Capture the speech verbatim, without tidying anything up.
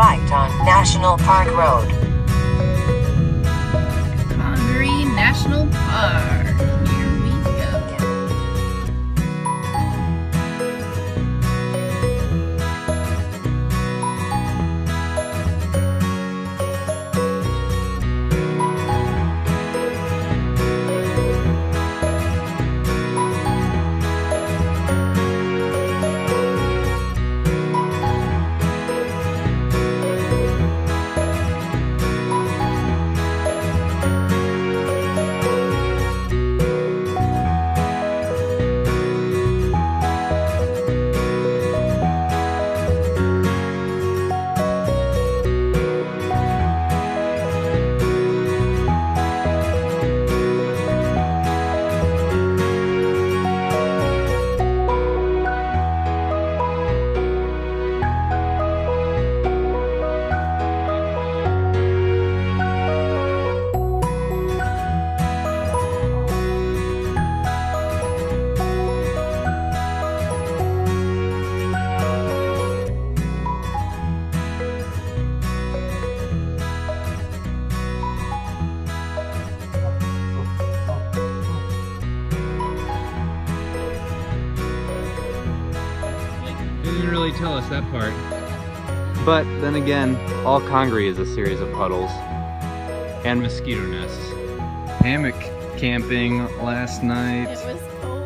right on National Park Road. Congaree National Park. Here we go. They didn't really tell us that part. But then again, all Congaree is a series of puddles. And mosquito nests. Hammock camping last night. It was cold.